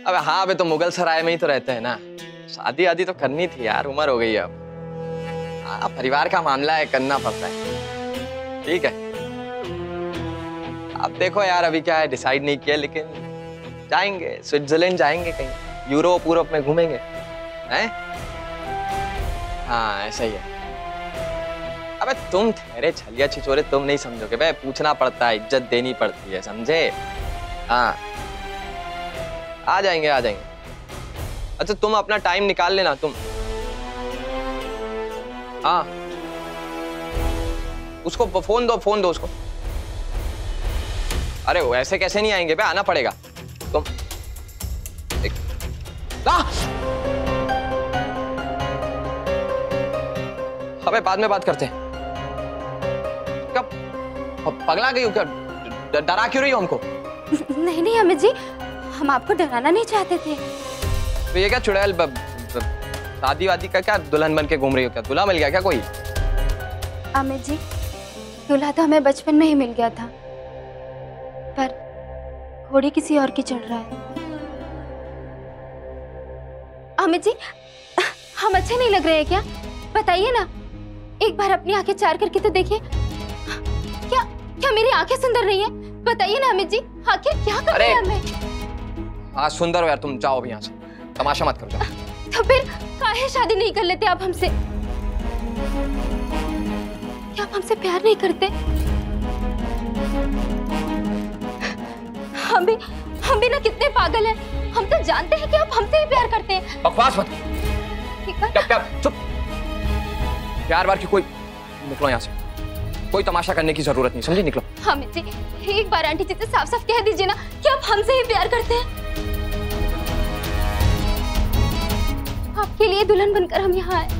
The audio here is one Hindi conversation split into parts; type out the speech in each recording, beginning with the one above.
अबे हाँ, अबे तो मुगल सराय में ही तो रहते हैं ना। शादी आदि तो करनी थी यार, उम्र हो गई है अब। हाँ, परिवार का मामला है, करना पड़ता है। ठीक है, अब देखो यार, अभी क्या है डिसाइड नहीं किया, लेकिन जाएंगे, स्विट्जरलैंड जाएंगे, कहीं यूरोप में घूमेंगे हैं। हाँ ऐसा ही है। अबे तुम ठहरे छलिया छिचोरे, तुम नहीं समझोगे भाई, पूछना पड़ता है, इज्जत देनी पड़ती है, समझे। हाँ आ जाएंगे। अच्छा तुम अपना टाइम निकाल लेना तुम। हाँ उसको फोन दो उसको। अरे वो ऐसे कैसे नहीं आएंगे भाई, आना पड़ेगा तुम। अबे बाद में बात करते हैं। कब पगला गई हो क्या? डरा क्यों रही हो हमको? नहीं अमित जी, हम आपको डराना नहीं चाहते थे। तो ये क्या चुड़ैल, शादी वादी का क्या दुल्हन बन के घूम रही हो? क्या दूल्हा मिल गया क्या कोई? अमित जी, दूल्हा तो हमें बचपन में ही मिल गया था, पर घोड़ी किसी और की चढ़ रहा है। अमित जी, हम अच्छे नहीं लग रहे हैं क्या? बताइए ना, एक बार अपनी आंखें चार करके तो देखिए। क्या मेरी आंखें सुंदर नहीं है? बताइए ना अमित जी, आखिर क्या कर रहे हैं हमें? हाँ सुंदर हो यार, तुम जाओ अभी यहाँ से, तमाशा मत करो जाओ। तो फिर काहे शादी नहीं कर लेते आप हमसे? क्या आप हमसे प्यार नहीं करते? हम भी ना कितने पागल हैं। हम तो जानते हैं कि आप हमसे ही प्यार करते हैं। बकवास मत। क्या चुप। प्यार बार की कोई, निकलो यहाँ से, कोई तमाशा करने की जरूरत नहीं, समझे? निकलो। अमित जी, एक बार आंटी जी से साफ साफ कह दीजिए ना कि आप हमसे ही प्यार करते हैं। आपके लिए दुल्हन बनकर हम यहाँ आए।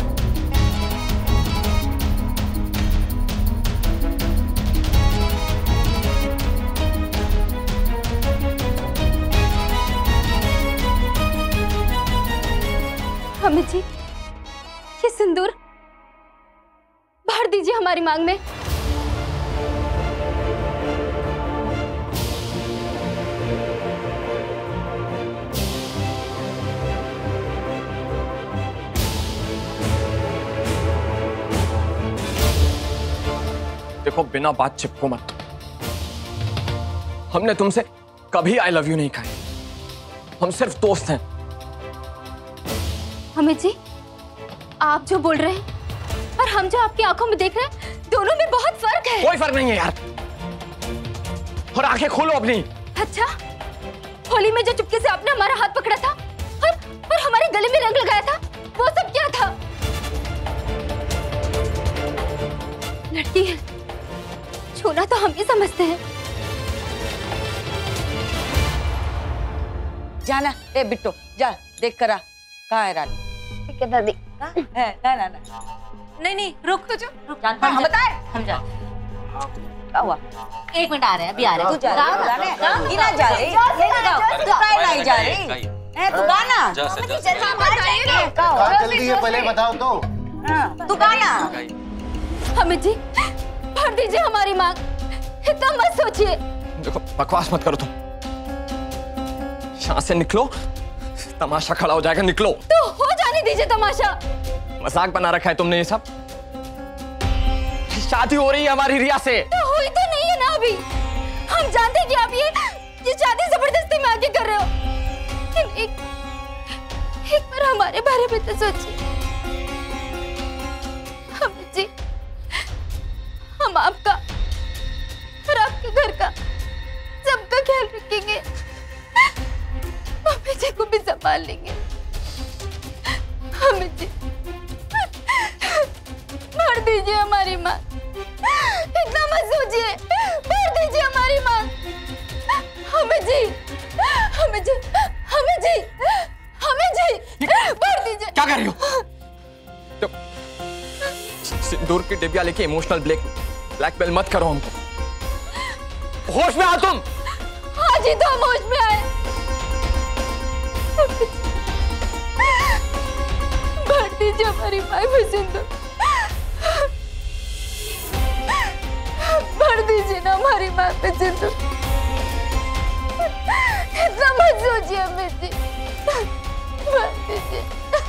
अमित जी, ये सिंदूर भर दीजिए हमारी मांग में। देखो बिना बात चिपको मत। हमने तुमसे कभी आई लव यू नहीं कहा, हम सिर्फ दोस्त हैं। अमित जी, आप जो बोल रहे हैं और हम जो आपकी आंखों में देख रहे हैं, दोनों में बहुत फर्क है। कोई फर्क नहीं है यार, और आंखें खोलो अपनी। अच्छा, होली में जो चुपके से आपने हमारा हाथ पकड़ा था और हमारे गले में रंग लगाया था, वो सब क्या था? लड़की है, छूना तो हम ही समझते हैं। जाना, ए बिट्टो जा देख कर आ, कहाँ है रानी? ठीक है दादी। ना नहीं रुक तो जो हम बताए, हम जा। क्या हुआ? 1 मिनट, आ रहे हैं, अभी आ रहे हैं। तू जा रही जा रही तू गाना जल्दी है, पहले बताओ तो। तू गाना। अमित जी, भर दीजिए हमारी मांग, इतना मत सोचिए। देखो बकवास मत करो तुम, यहाँ से निकलो, तमाशा खड़ा हो जाएगा। निकलो। तो हो जाने दीजिए तमाशा। मजाक बना रखा है तुमने ये सब। शादी हो रही है हमारी रिया से। तो हुई तो नहीं है ना अभी। हम जानते हैं कि आप ये शादी जबरदस्ती में आके कर रहे हो। एक बार हमारे बारे में तो सोचिए। अमित जी, हम आपका और आपके घर का सबका ख्याल रखेंगे, मम्मी जी को भी संभाल लेंगे। अमित जी, भर दीजिए हमारी माँ, इतना मत सोचिए, भर दीजिए हमारी माँ। अमित जी, अमित जी, अमित जी, अमित जी, भर दीजिए। क्या कर रही हो? तो सिंदूर की डिबिया लेके इमोशनल ब्लैकमेल मत करो हमको। होश में आओ तुम। आज ही तो हम होश में आए। भर दीजिए हमारी माँ में सिंदूर, भर दीजिए ना हमारी माँ पे सिंदूर। इतना मत सोचिए अमित जी, मत कीजिए।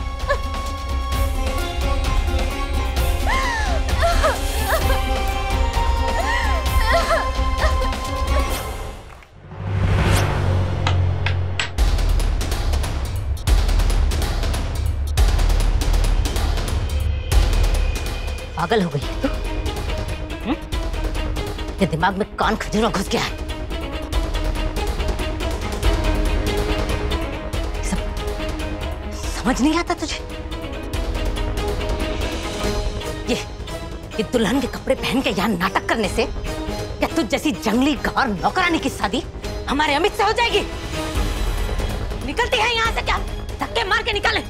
पागल हो गई है तू? ये दिमाग में कान खजूरा घुस गया है। समझ नहीं आता तुझे? ये दुल्हन के कपड़े पहन के यहाँ नाटक करने से क्या तुझ जैसी जंगली गौर नौकरानी की शादी हमारे अमित से हो जाएगी? निकलती है यहाँ से क्या? धक्के मार के निकाले।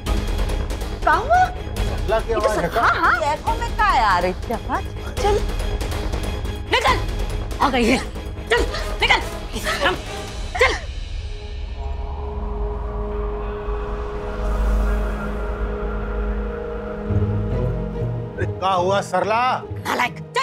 देखो मैं क्या यार इतना चल निकल। आ गई है, चल निकल। चल क्या हुआ सरला? नालायक, चल।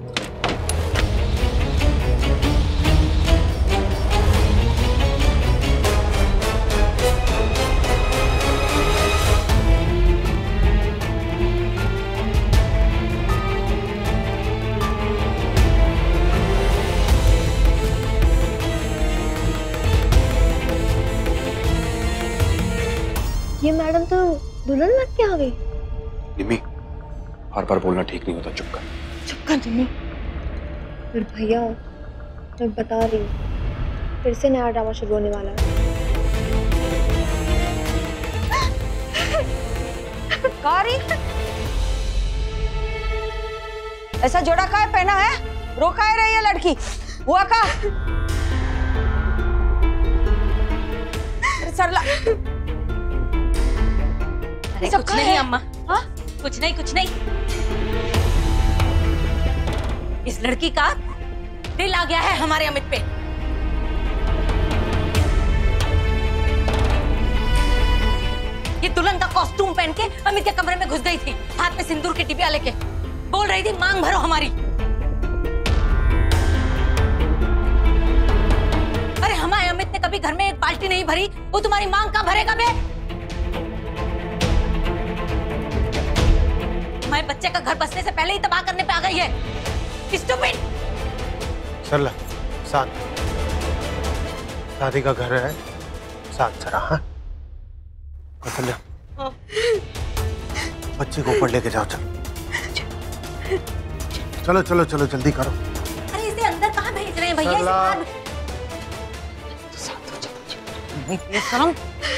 ये मैडम तो दुल्हन लग के आ गई। निमी, हर बार बोलना ठीक नहीं होता, चुप कर। चुप कर निमी। फिर भैया मैं बता रही हूँ, फिर से नया ड्रामा शुरू होने वाला है। कारी ऐसा जोड़ा का पहना है? रोका है रही है लड़की हुआ का? सरला अरे कुछ नहीं अम्मा। हाँ? कुछ नहीं कुछ नहीं। इस लड़की का दिल आ गया है हमारे अमित पे। ये दुल्हन का कॉस्ट्यूम पहन के अमित के कमरे में घुस गई थी, हाथ में सिंदूर की टिबिया लेके। बोल रही थी मांग भरो हमारी। अरे हमारे अमित ने कभी घर में एक बाल्टी नहीं भरी, वो तुम्हारी मांग कहाँ भरेगा बे? हमारे बच्चे का घर बसने से पहले ही तबाह करने पे आ गई है। स्टूपिड। सरला शांत, शादी का घर है, शांत जरा। हाँ कौशल्या, बच्ची को ऊपर लेके जाओ। चलो चलो चलो जल्दी करो। अरे इसे अंदर कहाँ भेज रहे हैं भैया? इसे बाहर शांत हो जाओ।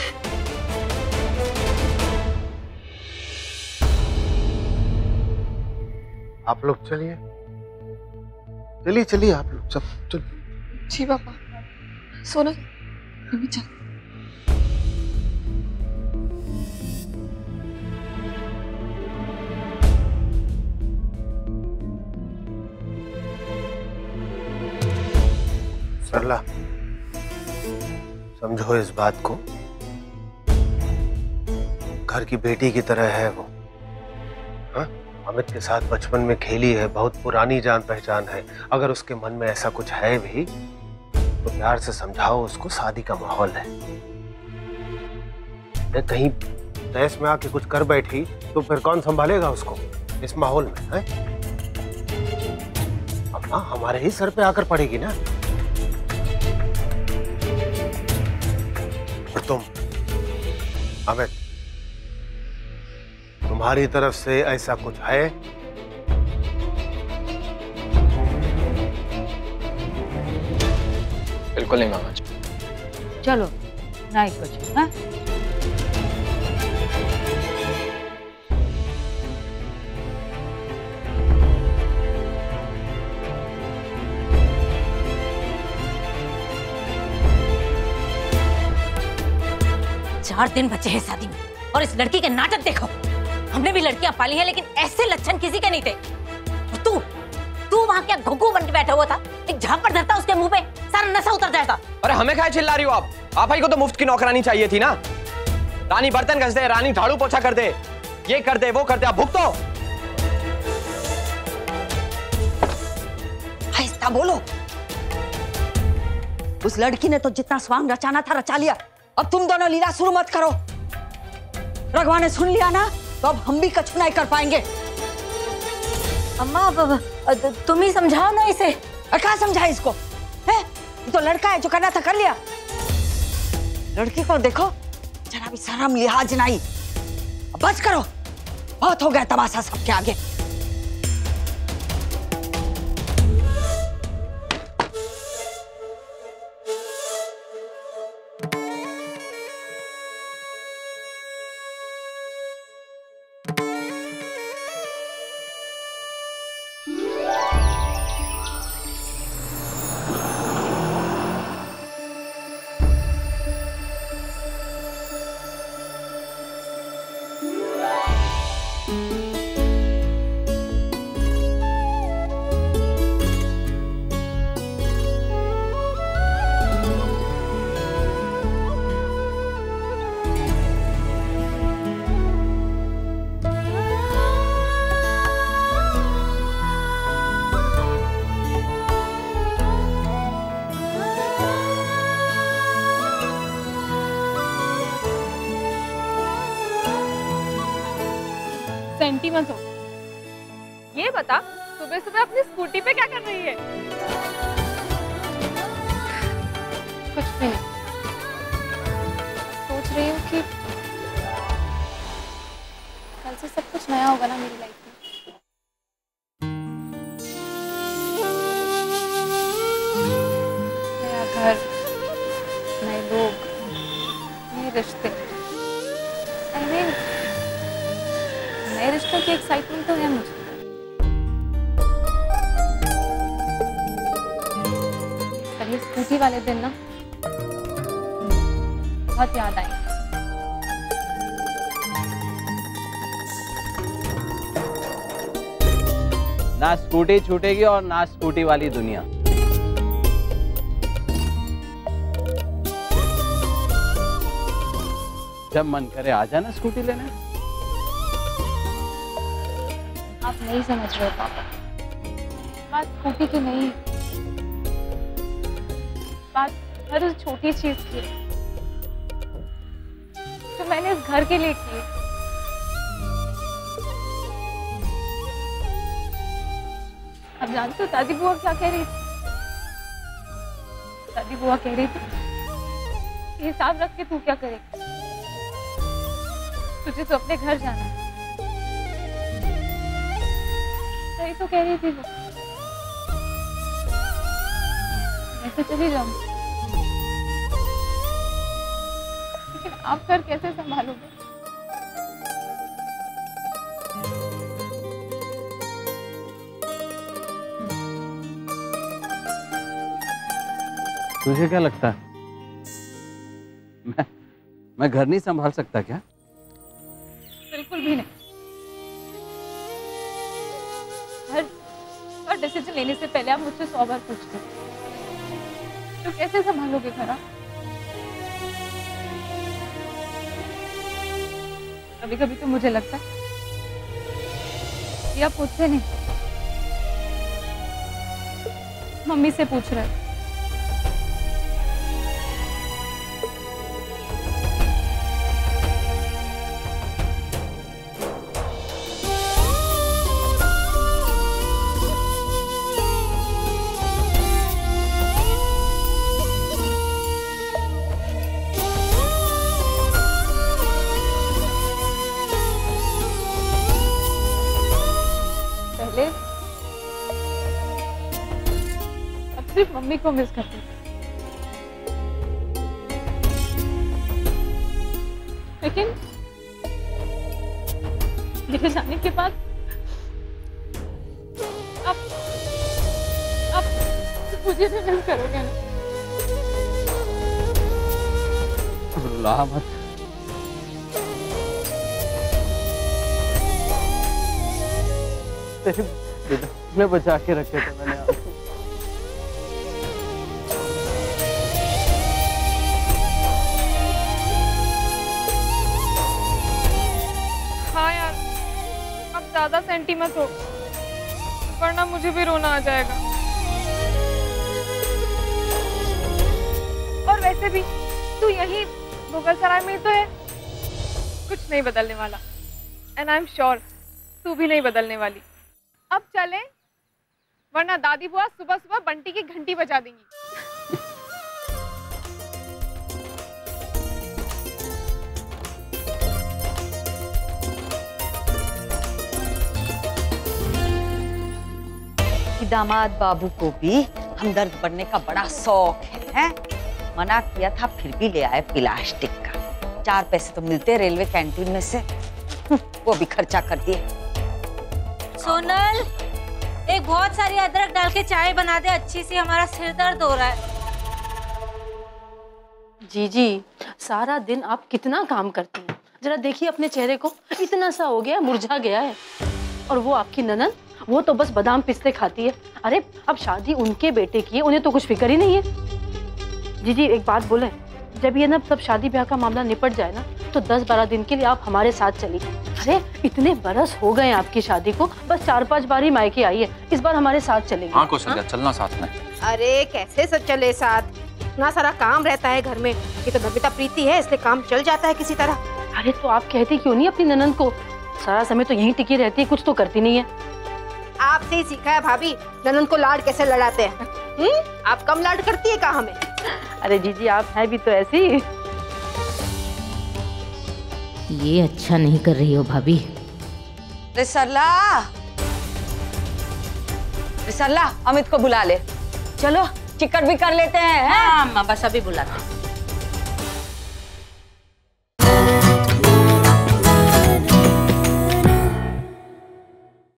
आप लोग चलिए चलिए चलिए, आप लोग सब चल। जी पापा, सोना अभी चल। सरला समझो इस बात को, घर की बेटी की तरह है वो। हाँ? अमित के साथ बचपन में खेली है, बहुत पुरानी जान पहचान है। अगर उसके मन में ऐसा कुछ है भी तो प्यार से समझाओ उसको, शादी का माहौल है। कहीं तहस में आके कुछ कर बैठी तो फिर कौन संभालेगा उसको इस माहौल में? है अब हमारे ही सर पे आकर पड़ेगी ना। और तुम अमित, तुम्हारी तरफ से ऐसा कुछ है? बिल्कुल नहीं मामा जी। चलो नहीं कुछ। हाँ? चार दिन बचे हैं शादी में और इस लड़की के नाटक देखो। हमने भी लड़कियां पाली हैं लेकिन ऐसे लक्षण किसी के नहीं थे। और तू वहां क्या घुघू बन के बैठा हुआ था? एक झापड़ धरता उसके मुंह पे, सारा नशा उतर जाता। अरे हमें क्या चिल्ला रही हो आप? आप ही को तो मुफ्त की नौकरानी चाहिए थी ना। रानी बर्तन घस दे, रानी झाड़ू पोछा कर दे, ये कर दे वो कर दे, आप भुगतो। आहिस्ता बोलो। उस लड़की ने तो जितना स्वांग रचाना था रचा लिया। अब तुम दोनों लीला शुरू मत करो। रघवा ने सुन लिया ना तो अब हम भी कछु नहीं कर पाएंगे। अम्मा तुम ही समझाओ ना इसे। क्या समझाए इसको? है ये तो लड़का है, जो करना था कर लिया। लड़की को देखो जरा भी शर्म लिहाज नहीं। अब बस करो, बहुत हो गया तमाशा सबके आगे। सेंटी मत हो। ये बता सुबह सुबह अपनी स्कूटी पे क्या कर रही है? कुछ भी नहीं। सोच रही हूँ कि कल से सब कुछ नया होगा ना मेरी लाइफ में। नया घर, नए लोग, नए रिश्ते। I mean, नए रिश्तों की एक्साइटमेंट तो है मुझे। पर ये स्कूटी वाले दिन ना बहुत याद आई। ना स्कूटी छूटेगी और ना स्कूटी वाली दुनिया। जब मन करे आ जाना स्कूटी लेने। आप नहीं समझ रहे पापा, बात स्कूटी की नहीं, बात हर उस छोटी चीज की है जो मैंने इस घर के लिए की है। अब जानते हो दादी बुआ क्या कह रही थी? दादी बुआ कह रही थी हिसाब रख के तू क्या करेगी, तुझे तो अपने घर जाना है। सही तो कह रही थी वो। मैं तो चली जाऊंगी, लेकिन आप घर कैसे संभालोगे? तुझे क्या लगता है मैं घर नहीं संभाल सकता क्या? बिल्कुल भी नहीं। हर डिसीजन लेने से पहले आप मुझसे 100 बार पूछते हो तो कैसे संभालोगे घर आप? कभी कभी तो मुझे लगता है कि आप मुझसे नहीं मम्मी से पूछ रहे हो। अब सिर्फ मम्मी को मिस करती हूँ, लेकिन मेरे जाने के बाद आप मुझे भी मिस करोगे ना? रुला मत। तेरे में बचा के रखे थे मैंने आपको। हाँ यार, अब ज्यादा सेंटी मत हो, वरना मुझे भी रोना आ जाएगा। वैसे भी तू यही मुगल सराय में ही तो है, कुछ नहीं बदलने वाला। एंड आई एम श्योर तू भी नहीं बदलने वाली। अब चले, वरना दादी बुआ सुबह सुबह बंटी की घंटी बजा देंगी। दामाद बाबू को भी हमदर्द बनने का बड़ा शौक है? मना किया था फिर भी ले आए प्लास्टिक का। 4 पैसे तो मिलते रेलवे कैंटीन में से, वो भी खर्चा कर दिए। सोनल, एक बहुत सारी अदरक डाल के चाय बना दे अच्छी सी, हमारा सिर दर्द हो रहा है। जीजी, सारा दिन आप कितना काम करती हैं, जरा देखिए अपने चेहरे को, इतना सा हो गया, मुरझा गया है। और वो आपकी ननद, वो तो बस बादाम पिस्ते खाती है। अरे अब शादी उनके बेटे की है, उन्हें तो कुछ फिक्र ही नहीं है। जीजी एक बात बोले, जब ये ना सब शादी ब्याह का मामला निपट जाए ना, तो 10-12 दिन के लिए आप हमारे साथ चलिए। अरे इतने बरस हो गए आपकी शादी को, बस 4-5 बार ही मायके आई है, इस बार हमारे साथ चलेंगे। हाँ कौशल्या, चलना साथ में। अरे कैसे सब चले साथ, इतना सारा काम रहता है घर में। ये तो बबीता प्रीति है, इसलिए काम चल जाता है किसी तरह। अरे तो आप कहती क्यों नहीं अपनी ननद को, सारा समय तो यहीं टिकी रहती है, कुछ तो करती नहीं है। आपसे ही सीखा है भाभी, ननद को लाड कैसे लड़ाते हैं। आप कम लाड करती है क्या हमें? अरे जीजी आप हैं भी तो ऐसी। ये अच्छा नहीं कर रही हो भाभी। सरला, सरला, अमित को बुला ले, चलो टिकट भी कर लेते हैं। हाँ बस अभी बुलाते हैं।